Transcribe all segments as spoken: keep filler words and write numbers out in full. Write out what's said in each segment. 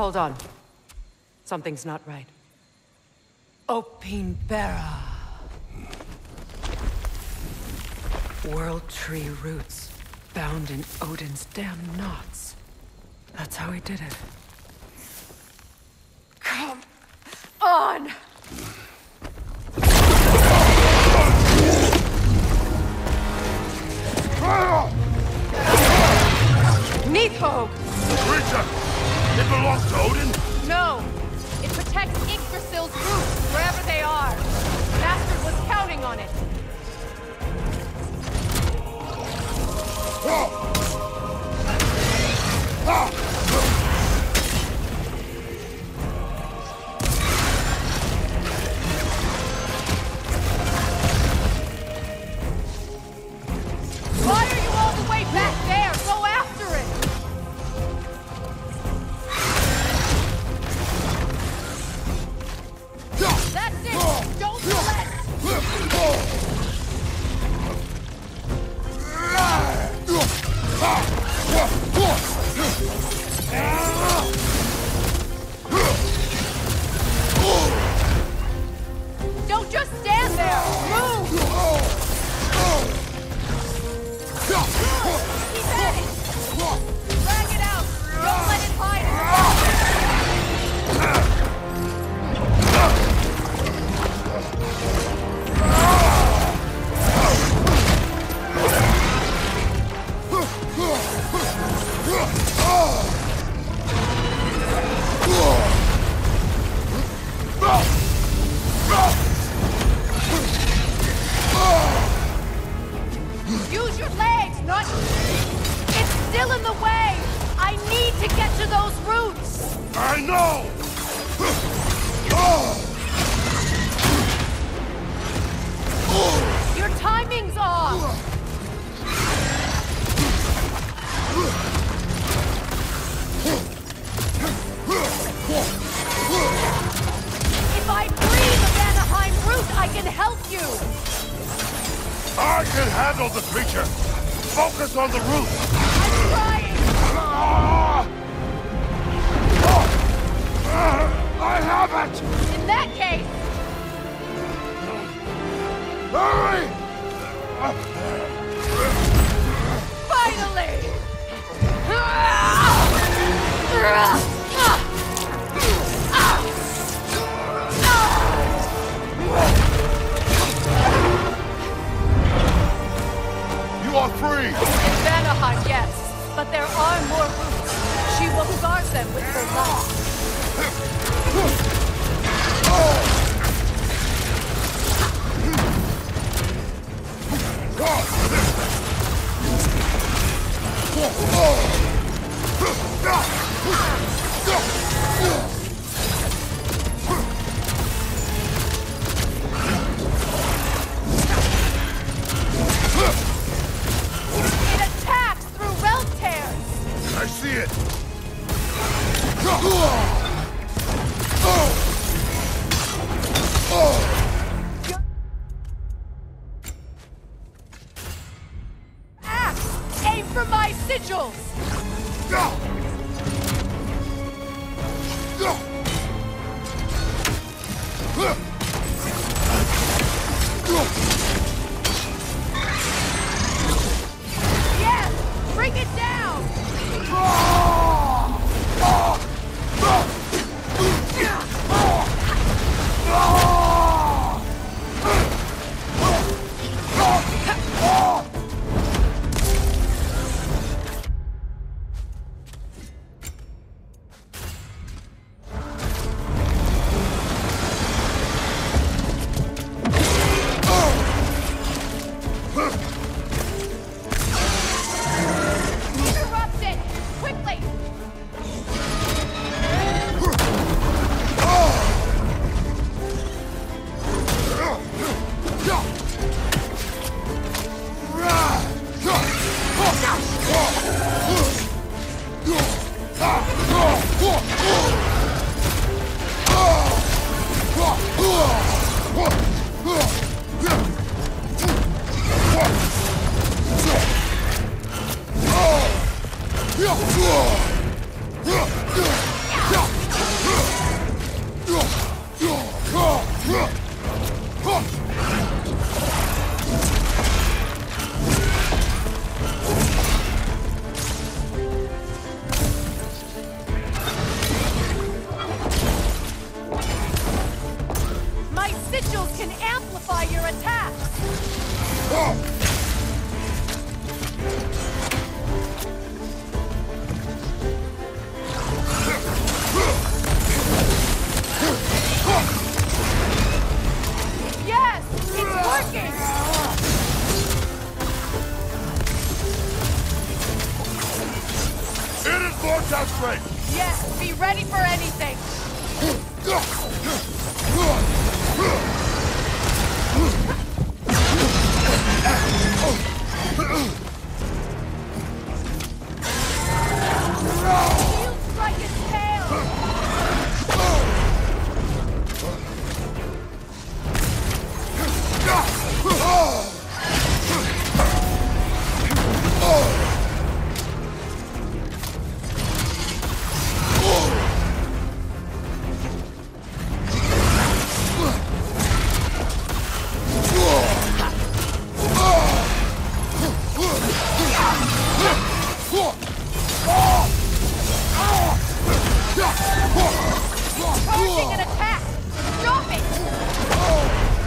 Hold on. Something's not right. Opinbera. World Tree roots, bound in Odin's damn knots. That's how he did it. Come on! Nidhogg! Creature! It belongs to Odin? No! It protects Yggdrasil's roots, wherever they are. Bastard was counting on it. Why are you all the way back there? Go after it! That's it! Don't let... Don't just stand there! Move! Keep at it! Drag it out! Don't let it hide in the water! Use your legs, not... It's still in the way! I need to get to those roots! I know! Your timing's off! If I breathe a Vanaheim root, I can help you! I can handle the creature! Focus on the root! I'm trying! I have it! In that case... Hurry! Finally! You are free! In Vanaheim, yes. But there are more roots. She will guard them with her life. It attacks through realm tears! I see it! Axe! Aim for my sigils! Yes! Bring it down! Interrupt it! Quickly! Yeah! My sigils can amplify your attacks! Yes! It's working! It is Vortex Blade! Yes, be ready for anything! You strike its tail! Charging an attack! Stop it!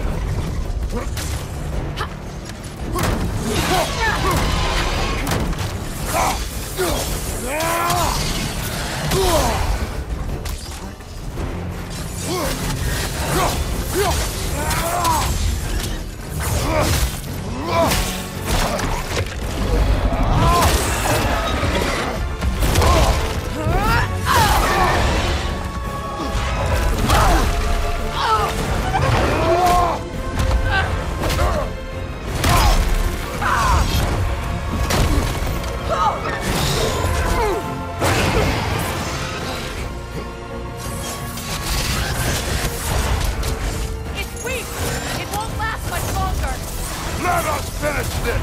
It's weak! It won't last much longer! Let us finish this!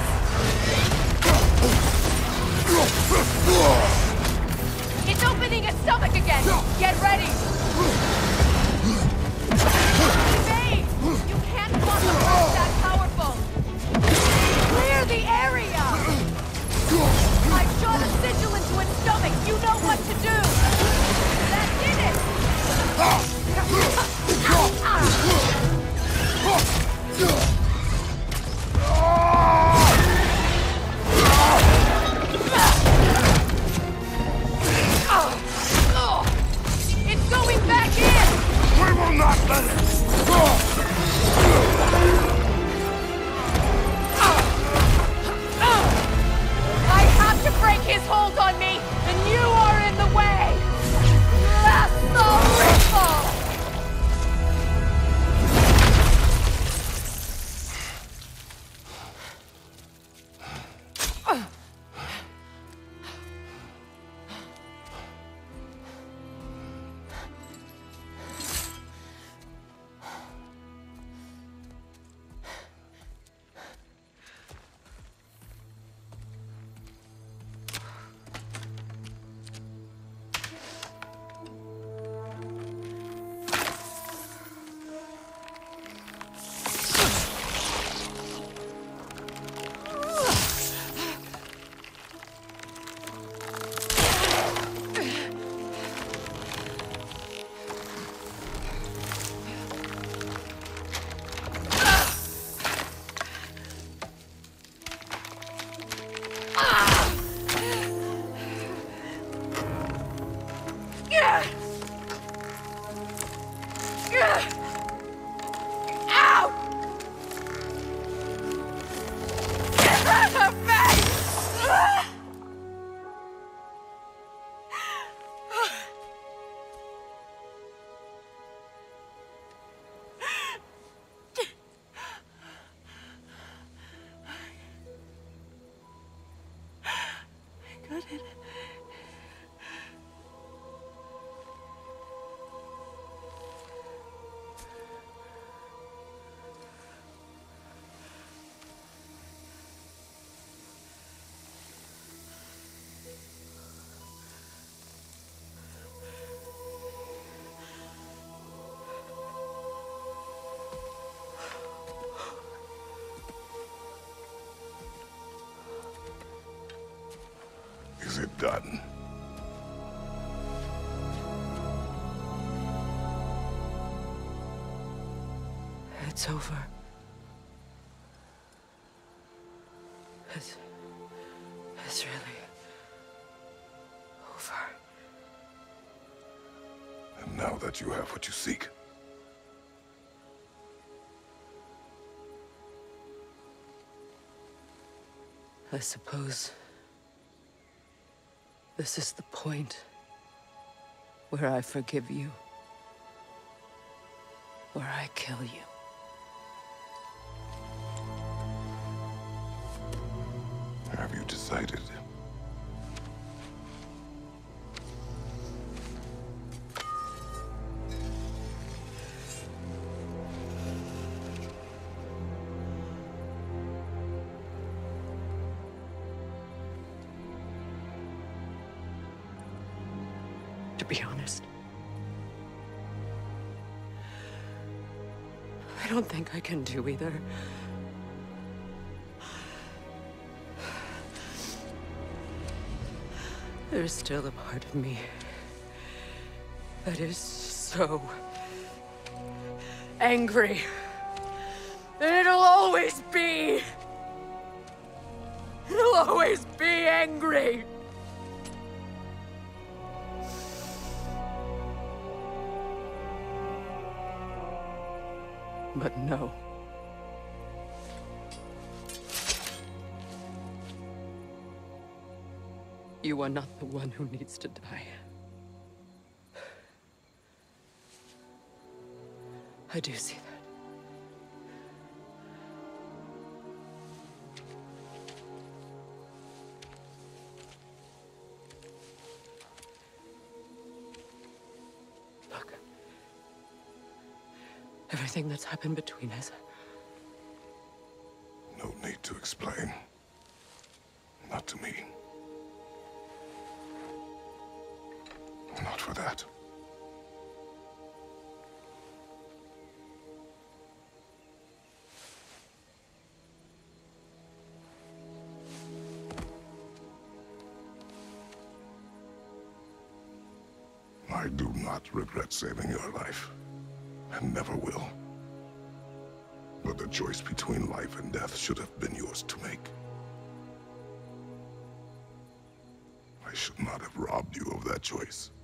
It's opening its stomach again! Get ready! Vayne! You can't block a blast that powerful! Clear the area! I shot a sigil into its stomach! You know what to do! That did it! It's going done. It's over. It's... It's really... over. And now that you have what you seek, I suppose this is the point where I forgive you, where I kill you. have you decided? To be honest, I don't think I can do either. There's still a part of me that is so angry. And it'll always be. It'll always be angry. But no. You are not the one who needs to die. I do see that. Look. Everything that's happened between us. No need to explain. Not to me. Not for that. I do not regret saving your life, and never will. But the choice between life and death should have been yours to make. I should not have robbed you of that choice.